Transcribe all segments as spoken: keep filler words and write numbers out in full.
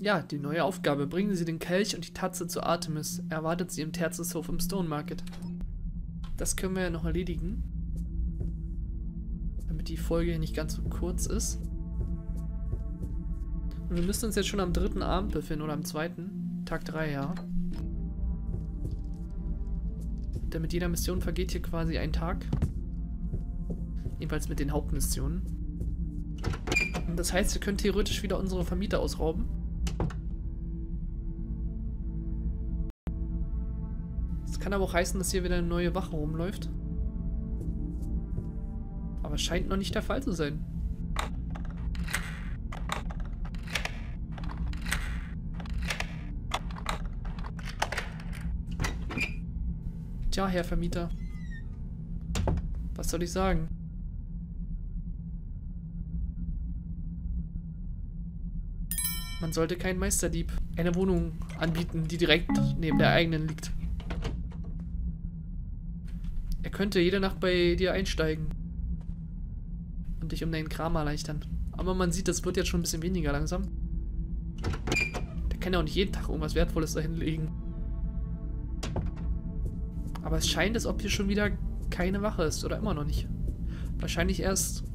Ja, die neue Aufgabe. Bringen Sie den Kelch und die Tatze zu Artemis. Er erwartet Sie im Terzishof im Stone Market. Das können wir ja noch erledigen. Damit die Folge hier nicht ganz so kurz ist. Und wir müssen uns jetzt schon am dritten Abend befinden oder am zweiten. Tag drei, ja. Denn mit jeder Mission vergeht hier quasi ein Tag. Jedenfalls mit den Hauptmissionen. Und das heißt, wir können theoretisch wieder unsere Vermieter ausrauben. Das kann aber auch heißen, dass hier wieder eine neue Wache rumläuft. Aber es scheint noch nicht der Fall zu sein. Tja, Herr Vermieter. Was soll ich sagen? Man sollte keinen Meisterdieb eine Wohnung anbieten, die direkt neben der eigenen liegt. Er könnte jede Nacht bei dir einsteigen und dich um deinen Kram erleichtern. Aber man sieht, das wird jetzt schon ein bisschen weniger langsam. Der kann ja auch nicht jeden Tag irgendwas Wertvolles dahin legen. Aber es scheint, als ob hier schon wieder keine Wache ist. Oder immer noch nicht. Wahrscheinlich erst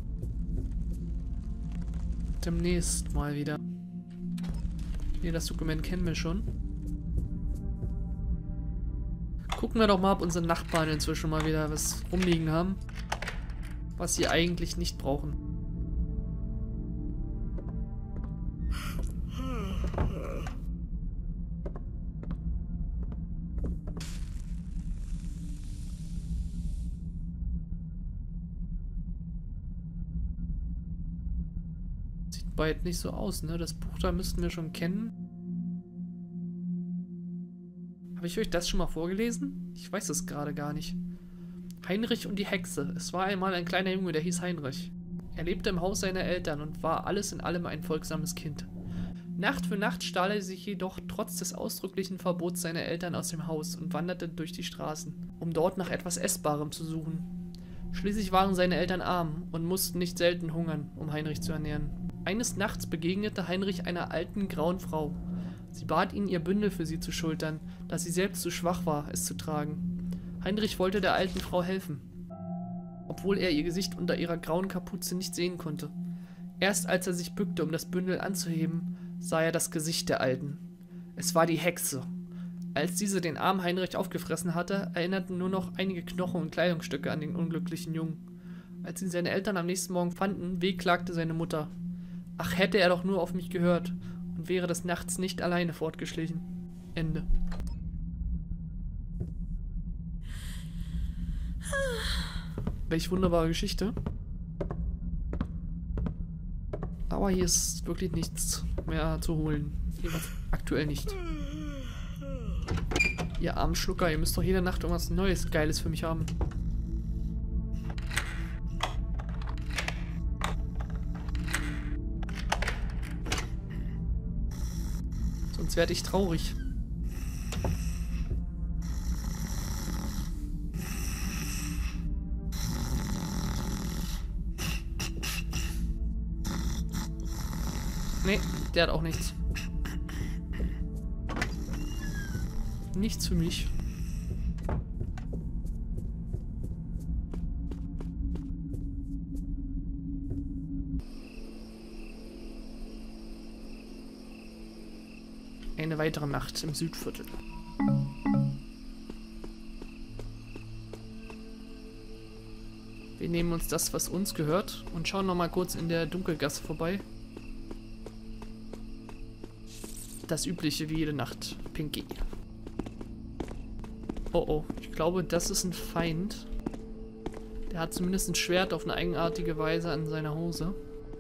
demnächst mal wieder. Ne, das Dokument kennen wir schon. Gucken wir doch mal, ob unsere Nachbarn inzwischen mal wieder was rumliegen haben. Was sie eigentlich nicht brauchen. Sieht bald nicht so aus, ne? Das Buch da müssten wir schon kennen. Habe ich euch das schon mal vorgelesen? Ich weiß es gerade gar nicht. Heinrich und die Hexe. Es war einmal ein kleiner Junge, der hieß Heinrich. Er lebte im Haus seiner Eltern und war alles in allem ein folgsames Kind. Nacht für Nacht stahl er sich jedoch trotz des ausdrücklichen Verbots seiner Eltern aus dem Haus und wanderte durch die Straßen, um dort nach etwas Essbarem zu suchen. Schließlich waren seine Eltern arm und mussten nicht selten hungern, um Heinrich zu ernähren. Eines Nachts begegnete Heinrich einer alten, grauen Frau. Sie bat ihn, ihr Bündel für sie zu schultern, da sie selbst zu schwach war, es zu tragen. Heinrich wollte der alten Frau helfen, obwohl er ihr Gesicht unter ihrer grauen Kapuze nicht sehen konnte. Erst als er sich bückte, um das Bündel anzuheben, sah er das Gesicht der Alten. Es war die Hexe. Als diese den armen Heinrich aufgefressen hatte, erinnerten nur noch einige Knochen und Kleidungsstücke an den unglücklichen Jungen. Als ihn seine Eltern am nächsten Morgen fanden, wehklagte seine Mutter. Ach, hätte er doch nur auf mich gehört und wäre des Nachts nicht alleine fortgeschlichen. Ende. Welch wunderbare Geschichte. Aber hier ist wirklich nichts mehr zu holen. Jedenfalls aktuell nicht. Ihr armen Schlucker, ihr müsst doch jede Nacht irgendwas Neues, Geiles für mich haben. Sonst werde ich traurig. Nee, der hat auch nichts. Nichts für mich. Eine weitere Nacht im Südviertel. Wir nehmen uns das, was uns gehört, und schauen noch mal kurz in der Dunkelgasse vorbei. Das Übliche wie jede Nacht. Pinky. Oh oh, ich glaube, das ist ein Feind. Der hat zumindest ein Schwert auf eine eigenartige Weise an seiner Hose.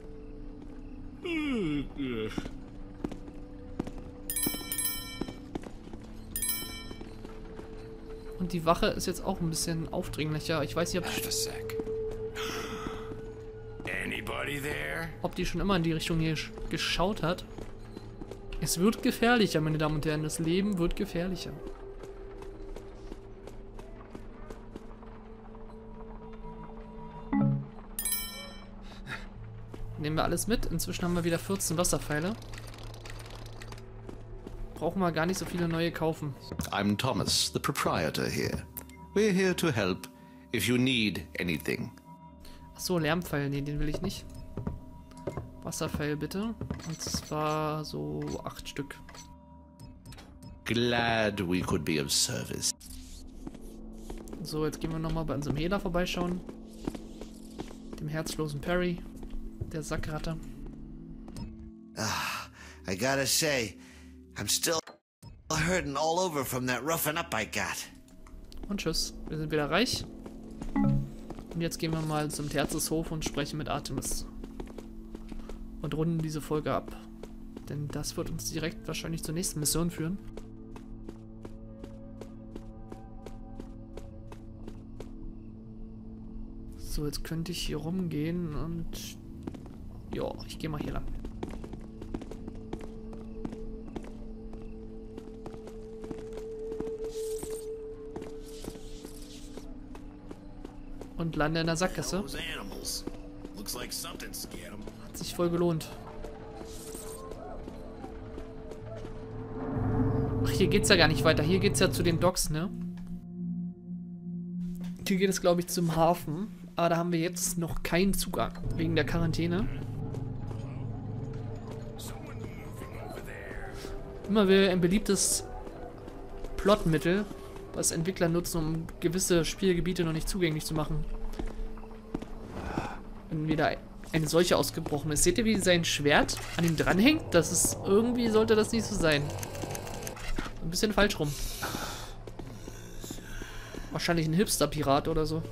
Und die Wache ist jetzt auch ein bisschen aufdringlicher. Ich weiß nicht, ob, ob die schon immer in die Richtung hier geschaut hat. Es wird gefährlicher, meine Damen und Herren. Das Leben wird gefährlicher. Nehmen wir alles mit. Inzwischen haben wir wieder vierzehn Wasserpfeile. brauchen wir gar nicht so viele neue kaufen. I'm Thomas, the proprietor here. We're here to help if you need anything. Achso, Lärmpfeil, nee, den will ich nicht. Wasserpfeil bitte. Und zwar so acht Stück. Glad we could be of service. So, jetzt gehen wir nochmal bei unserem Hehler vorbeischauen. Dem herzlosen Perry. Der Sackratte. Ah, I gotta say, I'm still hurting all over from that roughing up I got. Und tschüss. Wir sind wieder reich. Und jetzt gehen wir mal zum Terzeshof und sprechen mit Artemis. Und runden diese Folge ab. Denn das wird uns direkt wahrscheinlich zur nächsten Mission führen. So, jetzt könnte ich hier rumgehen und... Ja, ich gehe mal hier lang. Und lande in der Sackgasse. Hat sich voll gelohnt. Ach, hier geht's ja gar nicht weiter. Hier geht's ja zu den Docks, ne? Hier geht es, glaube ich, zum Hafen. Aber da haben wir jetzt noch keinen Zugang. Wegen der Quarantäne. Immer wieder ein beliebtes Plotmittel, was Entwickler nutzen, um gewisse Spielgebiete noch nicht zugänglich zu machen. Wenn wieder eine Seuche ausgebrochen ist. Seht ihr, wie sein Schwert an ihm dranhängt? Das ist irgendwie, sollte das nicht so sein. Ein bisschen falsch rum. Wahrscheinlich ein Hipster-Pirat oder so.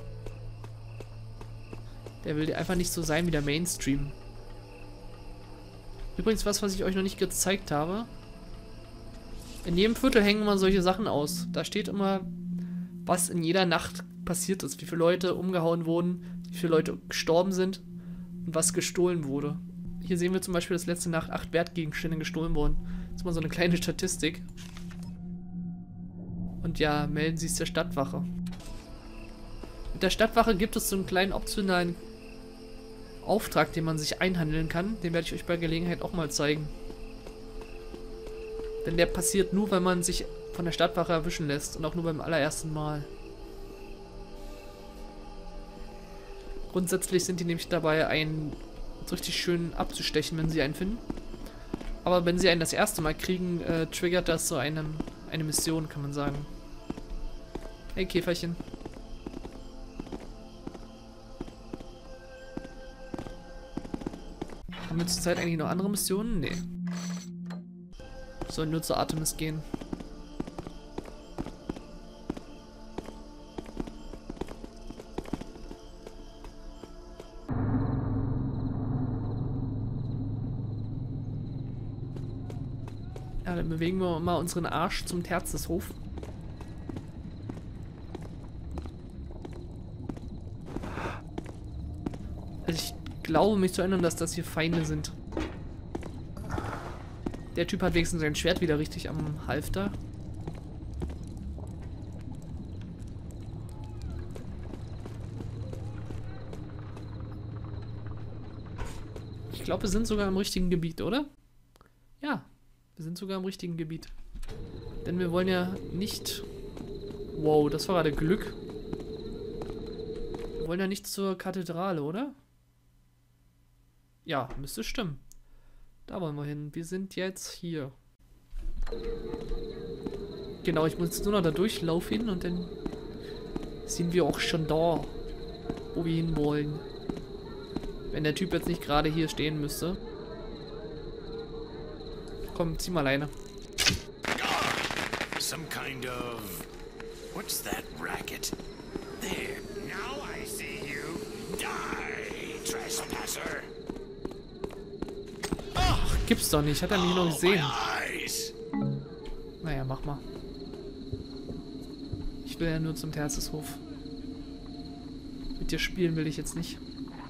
Der will einfach nicht so sein wie der Mainstream. Übrigens was, was ich euch noch nicht gezeigt habe. In jedem Viertel hängen immer solche Sachen aus. Da steht immer, was in jeder Nacht passiert ist. Wie viele Leute umgehauen wurden, wie viele Leute gestorben sind und was gestohlen wurde. Hier sehen wir zum Beispiel, dass letzte Nacht acht Wertgegenstände gestohlen wurden. Das ist mal so eine kleine Statistik. Und ja, melden Sie es der Stadtwache. Mit der Stadtwache gibt es so einen kleinen optionalen Auftrag, den man sich einhandeln kann. Den werde ich euch bei Gelegenheit auch mal zeigen. Denn der passiert nur, wenn man sich von der Stadtwache erwischen lässt. Und auch nur beim allerersten Mal. Grundsätzlich sind die nämlich dabei, einen so richtig schön abzustechen, wenn sie einen finden. Aber wenn sie einen das erste Mal kriegen, äh, triggert das so eine, eine Mission, kann man sagen. Hey Käferchen. Haben wir zurzeit eigentlich noch andere Missionen? Nee. Sollen nur zu Artemis gehen. Ja, dann bewegen wir mal unseren Arsch zum Terzeshof. Also ich glaube mich zu erinnern, dass das hier Feinde sind. Der Typ hat wenigstens sein Schwert wieder richtig am Halfter. Ich glaube, wir sind sogar im richtigen Gebiet, oder? Ja, wir sind sogar im richtigen Gebiet. Denn wir wollen ja nicht... Wow, das war gerade Glück. Wir wollen ja nicht zur Kathedrale, oder? Ja, müsste stimmen. Da wollen wir hin. Wir sind jetzt hier. Genau, ich muss jetzt nur noch da durchlaufen und dann sind wir auch schon da, wo wir hin wollen. Wenn der Typ jetzt nicht gerade hier stehen müsste. Komm, zieh mal alleine. Some kind of... What's that racket? There, now I see you. Die, trespasser. Gibt's doch nicht, hat er mich noch gesehen. Naja, mach mal. Ich will ja nur zum Terzeshof. Mit dir spielen will ich jetzt nicht.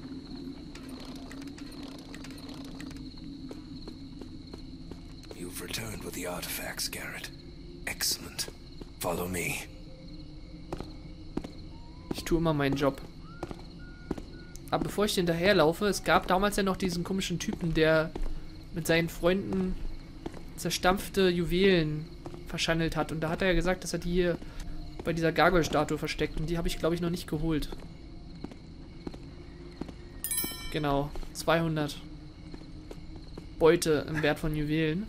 You've returned with the artifacts, Garrett. Excellent. Follow me. Ich tue immer meinen Job. Aber bevor ich hinterherlaufe, es gab damals ja noch diesen komischen Typen, der mit seinen Freunden zerstampfte Juwelen verschandelt hat. Und da hat er ja gesagt, dass er die hier bei dieser Gargoyle-Statue versteckt. Und die habe ich, glaube ich, noch nicht geholt. Genau, zweihundert Beute im Wert von Juwelen.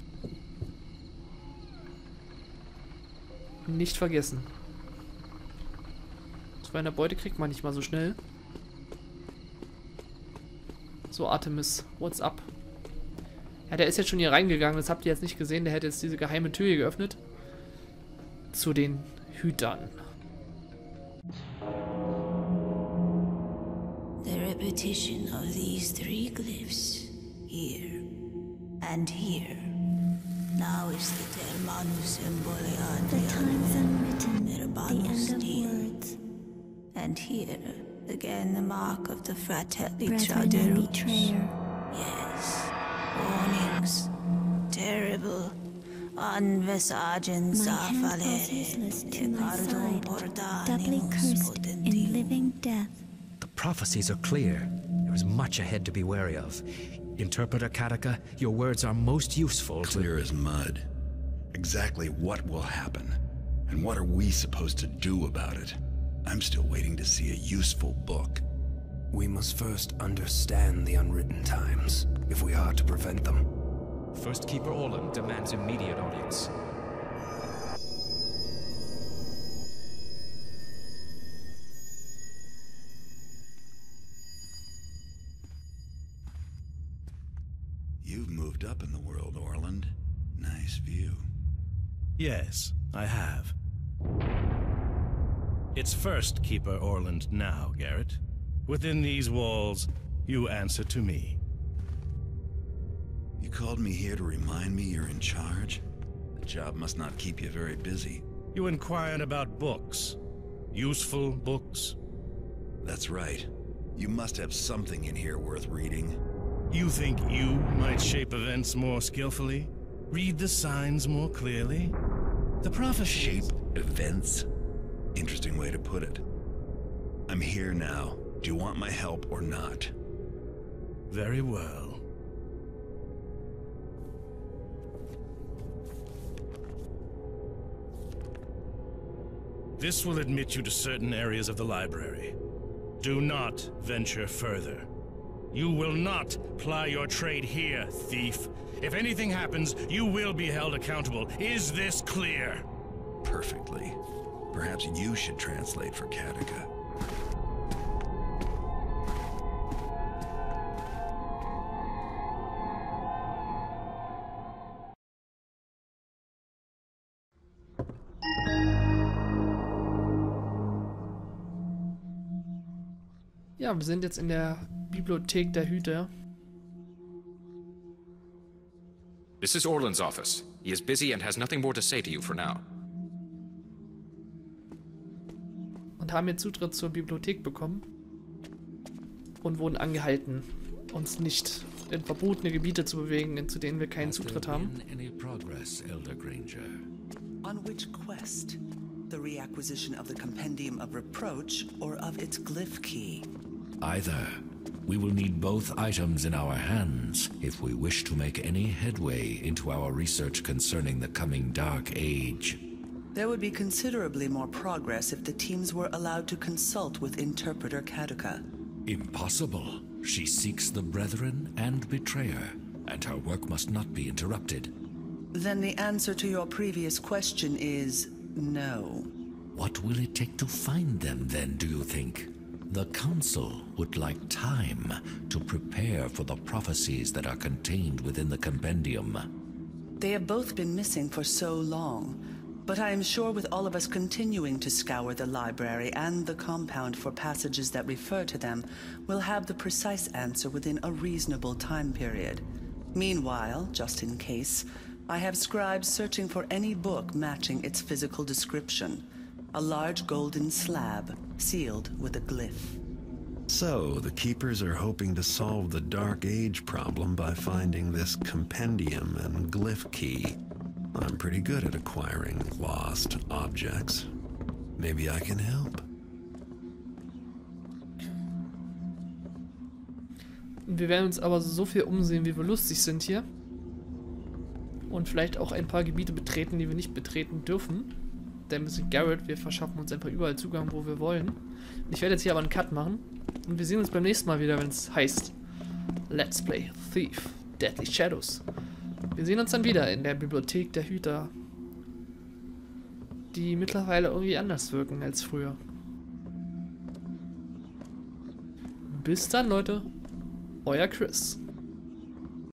Nicht vergessen. zweihundert Beute kriegt man nicht mal so schnell. So, Artemis, what's up? Ja, der ist jetzt schon hier reingegangen, das habt ihr jetzt nicht gesehen. Der hätte jetzt diese geheime Tür hier geöffnet. Zu den Hütern. The repetition of these three glyphs, here and here. Now is the Termanus Embolian. The time's unwritten, the Termanus end of Deo. words. And here, again the mark of the Fratelli Brethren and Chauderus. betrayer. Yes, warnings, terrible, unvesagens My hand falls afalere, useless to my Ecardum side, doubly portanimus cursed in potentium. living death. The prophecies are clear. There is much ahead to be wary of. Interpreter Kataka, your words are most useful to... Clear as mud. Exactly what will happen, and what are we supposed to do about it? I'm still waiting to see a useful book. We must first understand the unwritten times, if we are to prevent them. First Keeper Orland demands immediate audience. You've moved up in the world, Orland. Nice view. Yes, I have. It's First Keeper Orland now, Garrett. Within these walls, you answer to me. You called me here to remind me you're in charge? The job must not keep you very busy. You inquired about books. Useful books. That's right. You must have something in here worth reading. You think you might shape events more skillfully? Read the signs more clearly? The prophecies... Shape events? Interesting way to put it. I'm here now. Do you want my help or not? Very well. This will admit you to certain areas of the library. Do not venture further. You will not ply your trade here, thief. If anything happens, you will be held accountable. Is this clear? Perfectly. Perhaps you should translate for Kataka. Ja, wir sind jetzt in der Bibliothek der Hüter. This is Orland's office. He is busy and has nothing more to say to you for now. Und haben jetzt Zutritt zur Bibliothek bekommen. Und wurden angehalten, uns nicht in verbotene Gebiete zu bewegen, zu denen wir keinen Zutritt haben. Any progress, Elder Granger? On which quest? The reacquisition of the Compendium of Reproach or of its glyph key? Either. We will need both items in our hands if we wish to make any headway into our research concerning the coming Dark Age. There would be considerably more progress if the teams were allowed to consult with Interpreter Kataka. Impossible. She seeks the Brethren and Betrayer, and her work must not be interrupted. Then the answer to your previous question is no. What will it take to find them then, do you think? The Council would like time to prepare for the prophecies that are contained within the compendium. They have both been missing for so long, but I am sure with all of us continuing to scour the library and the compound for passages that refer to them, we'll have the precise answer within a reasonable time period. Meanwhile, just in case, I have scribes searching for any book matching its physical description. A large golden slab, sealed with a glyph. So, the Keepers are hoping to solve the Dark Age problem by finding this compendium and glyph key. I'm pretty good at acquiring lost objects. Maybe I can help. Wir werden uns aber so viel umsehen, wie wir lustig sind hier. Und vielleicht auch ein paar Gebiete betreten, die wir nicht betreten dürfen. Denn wir sind Garrett, wir verschaffen uns einfach überall Zugang, wo wir wollen. Und ich werde jetzt hier aber einen Cut machen. Und wir sehen uns beim nächsten Mal wieder, wenn es heißt Let's Play Thief, Deadly Shadows. Wir sehen uns dann wieder in der Bibliothek der Hüter, die mittlerweile irgendwie anders wirken als früher. Bis dann, Leute. Euer Chris.